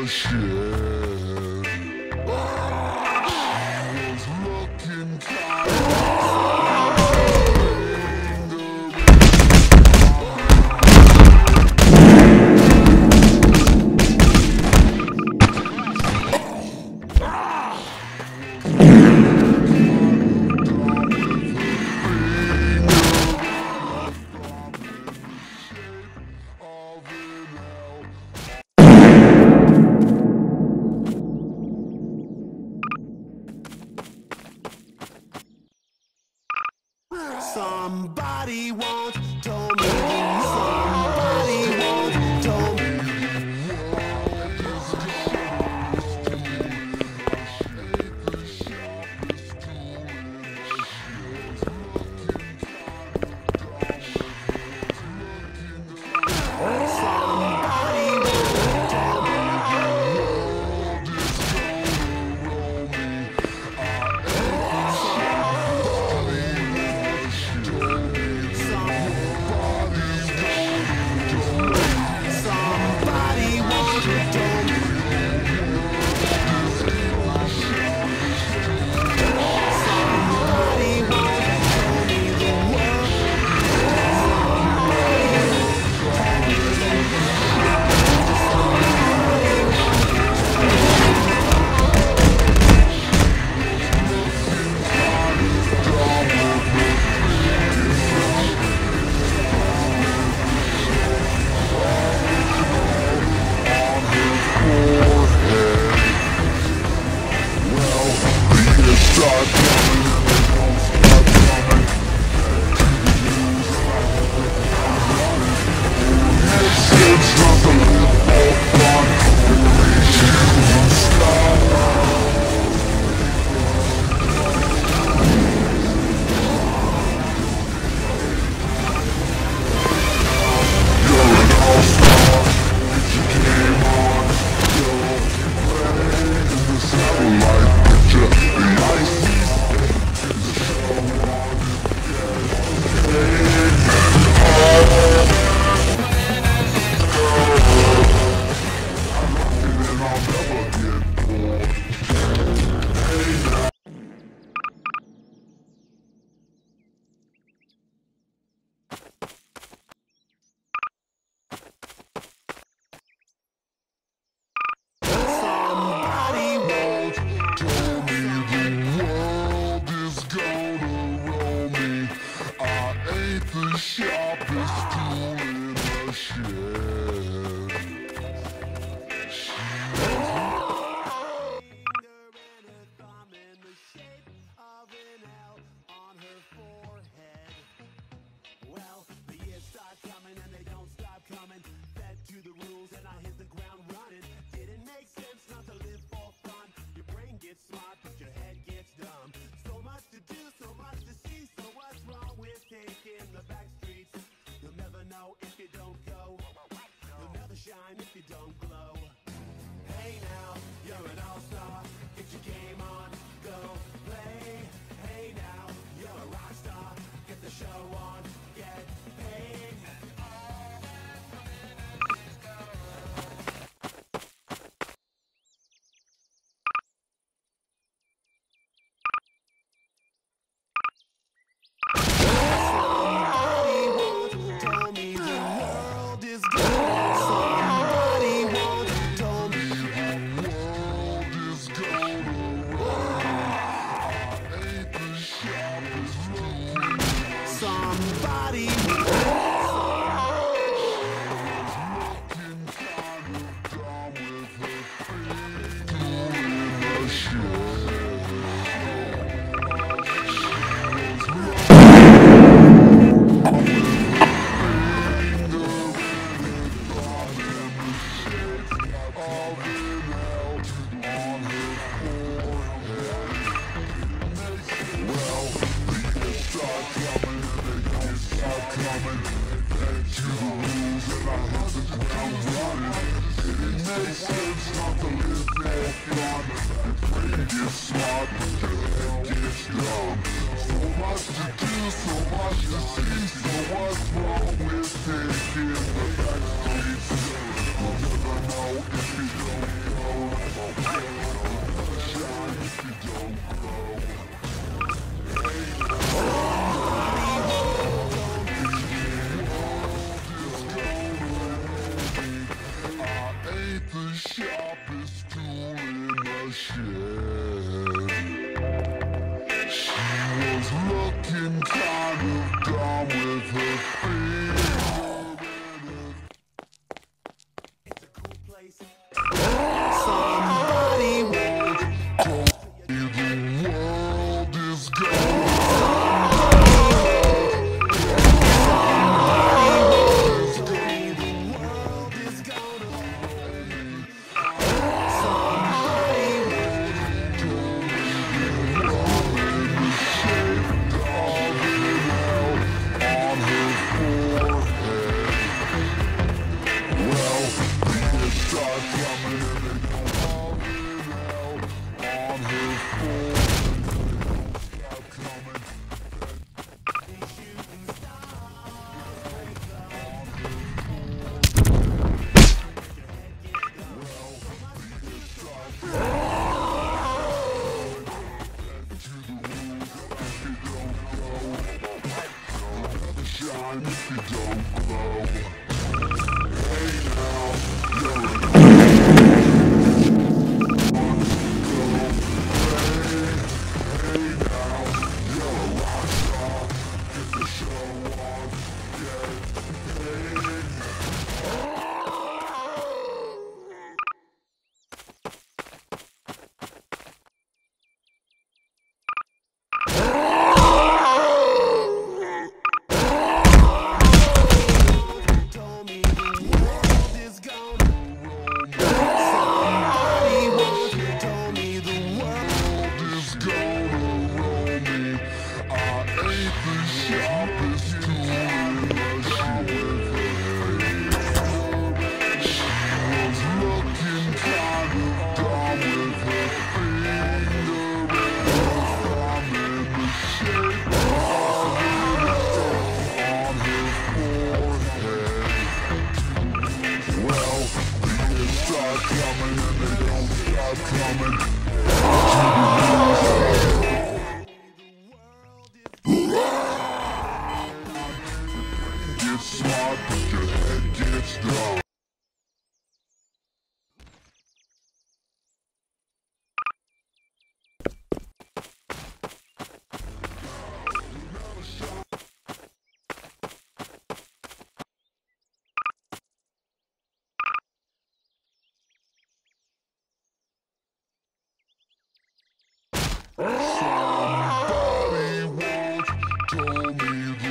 the shed. She was looking Somebody once told me, somebody once told me. The sharpest tool in the shed. Finger and a thumb in the shape of an L on her forehead. Well, the years start coming and they don't stop coming. Fed to the rules and I hit the ground running. Didn't make sense not to live for fun. Your brain gets smart but your head gets dumb. So much to do, so much to see. So what's wrong with taking the back streets? You'll never know if you don't go. You'll never shine if you don't glow. Hey now, you're an all-star. Get your game on, go play. Hey now, you're a rock star. Get the show on, get paid. Somebody smart, but your head gets dumb. So much to do, so much to see. So what's wrong with taking the back streets? You'll never know if you don't The sharpest tool in the shed. She was looking kind of dumb with her finger. It's a cool place. Somebody won't Told me the world is gone. Shine if you don't glow. Hey now, you're hey now, you're a rock star. Get the show on, get paid. told me the world is gonna roll me. Somebody once told me the world Is gonna roll me. I ain't the sharpest tool in the shed. She was looking kind of dumb with her finger and her thumb in the shape of on her forehead. Well, the years start coming and they don't stop coming. Get smart, but your head gets dumb. Somebody once told me